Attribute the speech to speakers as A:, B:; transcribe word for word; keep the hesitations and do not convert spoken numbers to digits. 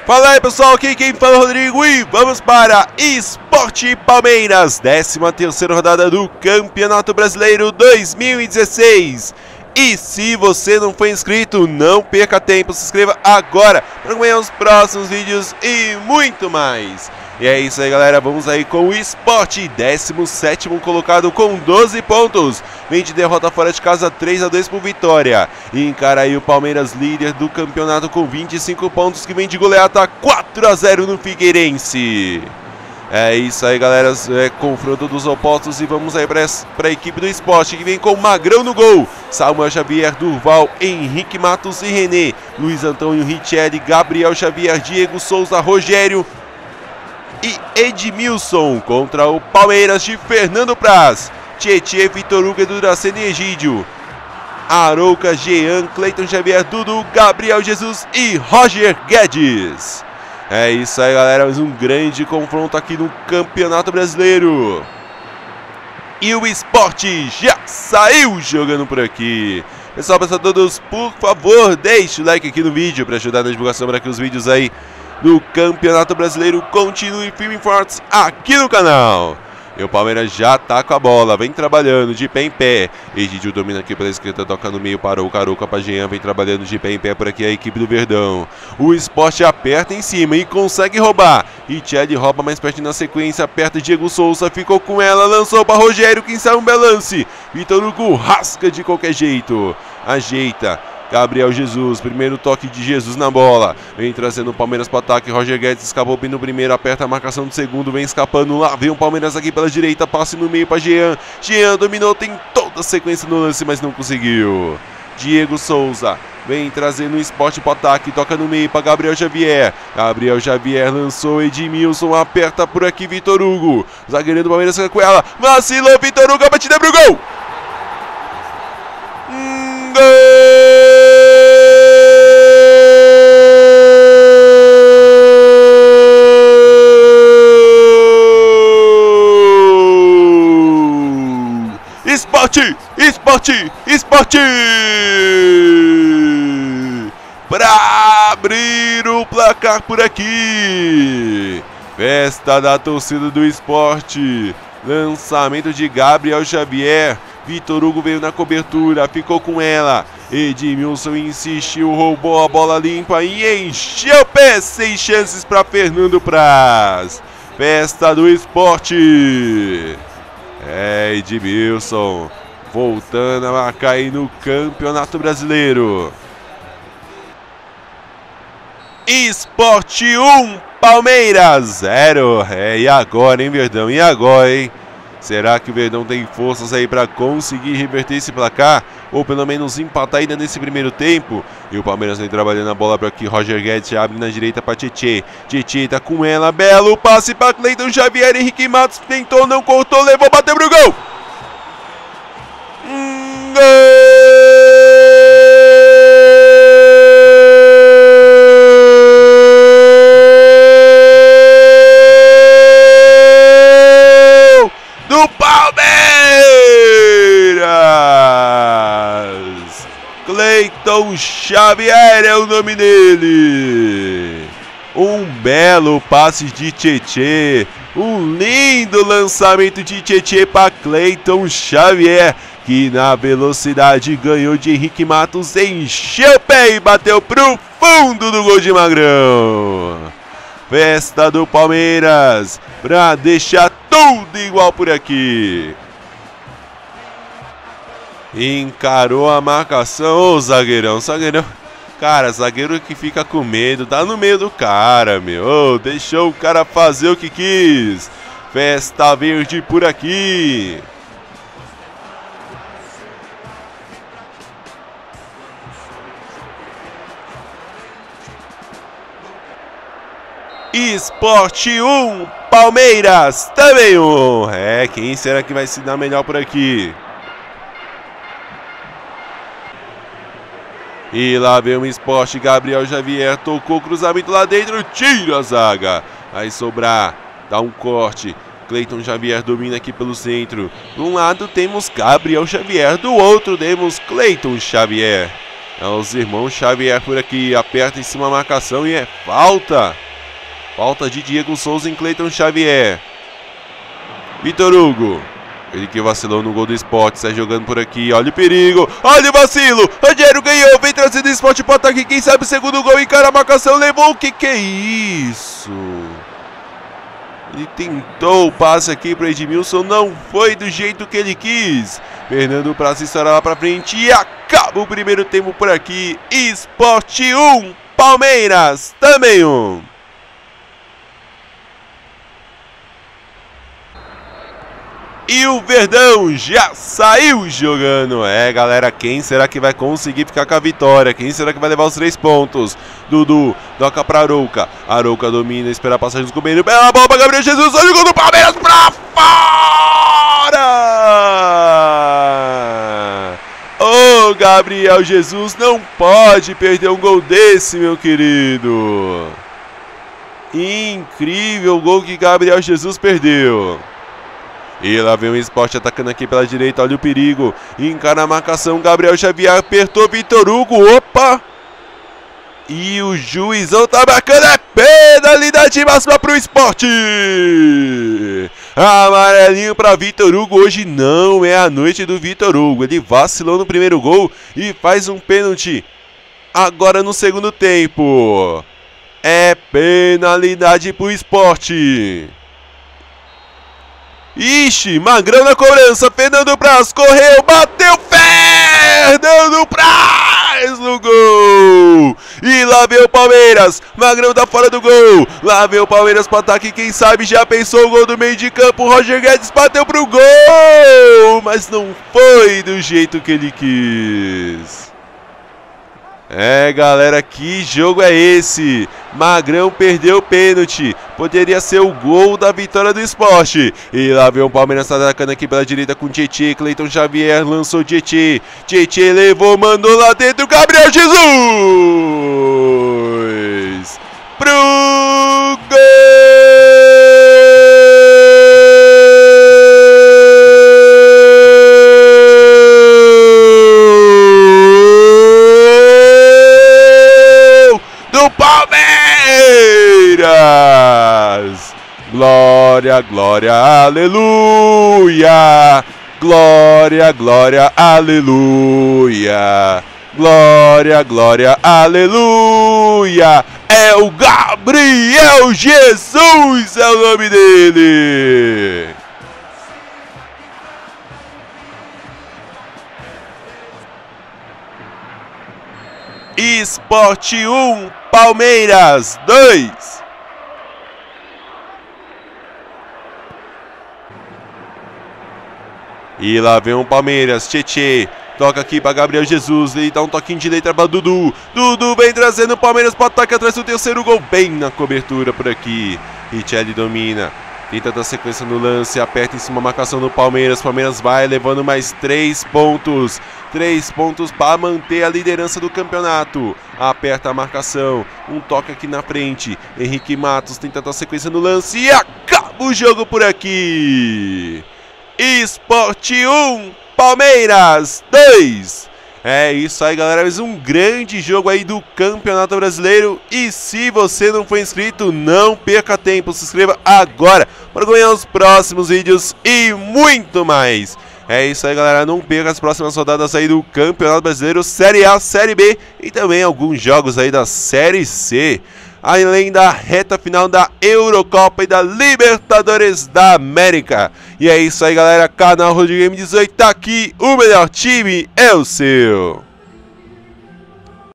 A: Fala aí pessoal, aqui quem fala é o Rodrigo e vamos para Sport Palmeiras, décima terceira rodada do Campeonato Brasileiro dois mil e dezesseis. E se você não foi inscrito, não perca tempo, se inscreva agora para acompanhar os próximos vídeos e muito mais. E é isso aí galera, vamos aí com o Sport, décimo sétimo colocado com doze pontos. Vem de derrota fora de casa, três a dois por Vitória. E encara aí o Palmeiras, líder do campeonato com vinte e cinco pontos, que vem de goleada quatro a zero no Figueirense. É isso aí galera, é confronto dos opostos e vamos aí para a equipe do Sport, que vem com Magrão no gol, Samuel Xavier, Durval, Henrique Matos e René, Luiz Antônio, Richelli, Gabriel Xavier, Diego Souza, Rogério e Edmilson. Contra o Palmeiras de Fernando Praz, Tietê, Vitor Hugo, Edu Dracena e Egídio, Arouca, Jean, Cleiton Xavier, Dudu, Gabriel Jesus e Roger Guedes. É isso aí galera, mais um grande confronto aqui no Campeonato Brasileiro. E o Sport já saiu jogando por aqui. Pessoal, para todos, por favor, deixe o like aqui no vídeo para ajudar na divulgação, para que os vídeos aí do Campeonato Brasileiro continuem firmes e fortes aqui no canal. E o Palmeiras já tá com a bola, vem trabalhando de pé em pé. Egídio domina aqui pela esquerda, toca no meio para o Caruca, para Jean, vem trabalhando de pé em pé por aqui a equipe do Verdão. O Sport aperta em cima e consegue roubar. Richelli rouba mais perto na sequência, aperta Diego Souza, ficou com ela, lançou para Rogério, quem sai um belance. Vitor Hugo rasca de qualquer jeito, ajeita. Gabriel Jesus, primeiro toque de Jesus na bola, vem trazendo o Palmeiras para o ataque, Roger Guedes escapou bem no primeiro, aperta a marcação do segundo, vem escapando lá, vem o Palmeiras aqui pela direita, passe no meio para Jean, Jean dominou, tem toda a sequência no lance, mas não conseguiu. Diego Souza, vem trazendo o Sport para o ataque, toca no meio para Gabriel Xavier, Gabriel Xavier lançou, Edmilson, aperta por aqui Vitor Hugo, zagueiro do Palmeiras fica com ela, vacilou Vitor Hugo, a batida pro gol! Hum, gol! Sport, Sport, Sport! Para abrir o placar por aqui. Festa da torcida do Sport. Lançamento de Gabriel Xavier. Vitor Hugo veio na cobertura, ficou com ela. Edmilson insistiu, roubou a bola limpa e encheu o pé. Sem chances para Fernando Praz. Festa do Sport. É, Edmilson voltando a marcar aí no Campeonato Brasileiro. Sport um, Palmeiras zero. É, e agora, hein, Verdão? E agora, hein? Será que o Verdão tem forças aí para conseguir reverter esse placar? Ou pelo menos empatar ainda nesse primeiro tempo? E o Palmeiras vem trabalhando a bola para aqui. Roger Guedes abre na direita para Tietê. Tietê tá com ela. Belo passe para Cleiton Xavier. Henrique Matos tentou, não cortou, levou, bateu pro gol! Hum, gol! Cleiton Xavier é o nome dele. Um belo passe de Tietê. Um lindo lançamento de Tietê para Cleiton Xavier, que na velocidade ganhou de Henrique Matos, encheu o pé e bateu pro fundo do gol de Magrão. Festa do Palmeiras para deixar tudo igual por aqui. Encarou a marcação, ô zagueirão, zagueirão. Cara, zagueiro que fica com medo, tá no meio do cara, meu. Ô, deixou o cara fazer o que quis. Festa verde por aqui. Sport um, Palmeiras também um. É, quem será que vai se dar melhor por aqui? E lá vem o Sport, Gabriel Xavier tocou o cruzamento lá dentro, tira a zaga. Vai sobrar, dá um corte. Cleiton Xavier domina aqui pelo centro. De um lado temos Gabriel Xavier, do outro temos Cleiton Xavier. É os irmãos Xavier por aqui, aperta em cima a marcação e é falta. Falta de Diego Souza em Cleiton Xavier. Vitor Hugo. Ele que vacilou no gol do Sport, sai jogando por aqui, olha o perigo, olha o vacilo, Rogério ganhou, vem trazendo o Sport para o ataque, quem sabe o segundo gol, encara a marcação, levou, o que que é isso? Ele tentou o passe aqui para Edmilson, não foi do jeito que ele quis. Fernando Praz estará lá para frente e acaba o primeiro tempo por aqui, Sport um, Palmeiras também um. E o Verdão já saiu jogando. É, galera, quem será que vai conseguir ficar com a vitória? Quem será que vai levar os três pontos? Dudu, toca pra Arouca. Arouca domina, espera a passagem do Cubinho. Bela bola pra Gabriel Jesus. Olha o gol do Palmeiras pra fora! Ô, Gabriel Jesus, não pode perder um gol desse, meu querido. Incrível o gol que Gabriel Jesus perdeu. E lá vem o Sport atacando aqui pela direita, olha o perigo, encara a marcação, Gabriel Xavier apertou, Vitor Hugo, opa! E o juizão tá marcando, é penalidade máxima pro Sport! Amarelinho pra Vitor Hugo, hoje não é a noite do Vitor Hugo, ele vacilou no primeiro gol e faz um pênalti agora no segundo tempo. É penalidade pro Sport. Ixi, Magrão na cobrança, Fernando Praz correu, bateu, Fernando Praz no gol! E lá vem o Palmeiras, Magrão tá fora do gol, lá vem o Palmeiras pro ataque, quem sabe já pensou o gol do meio de campo, Roger Guedes bateu pro gol, mas não foi do jeito que ele quis. É, galera, que jogo é esse? Magrão perdeu o pênalti. Poderia ser o gol da vitória do Sport. E lá vem o Palmeiras atacando aqui pela direita com Tietê. Cleiton Xavier lançou Tietê. Tietê levou, mandou lá dentro. Gabriel Jesus! Pro gol! Glória, glória, aleluia! Glória, glória, aleluia! Glória, glória, aleluia! É o Gabriel Jesus, é o nome dele! Sport um, Palmeiras dois. E lá vem o Palmeiras, Tietê, toca aqui para Gabriel Jesus, ele dá um toquinho de letra para Dudu. Dudu vem trazendo o Palmeiras para o ataque atrás do terceiro gol, bem na cobertura por aqui. Richelli domina, tenta dar sequência no lance, aperta em cima a marcação do Palmeiras. Palmeiras vai levando mais três pontos. Três pontos para manter a liderança do campeonato. Aperta a marcação, um toque aqui na frente. Henrique Matos tenta dar sequência no lance e acaba o jogo por aqui. Sport um, Palmeiras dois. É isso aí, galera, mais um grande jogo aí do Campeonato Brasileiro. E se você não for inscrito, não perca tempo, se inscreva agora para ganhar os próximos vídeos e muito mais. É isso aí, galera, não perca as próximas rodadas aí do Campeonato Brasileiro, Série A, Série B e também alguns jogos aí da Série C. Além da reta final da Eurocopa e da Libertadores da América. E é isso aí, galera, canal Road Game dezoito tá aqui, o melhor time é o seu.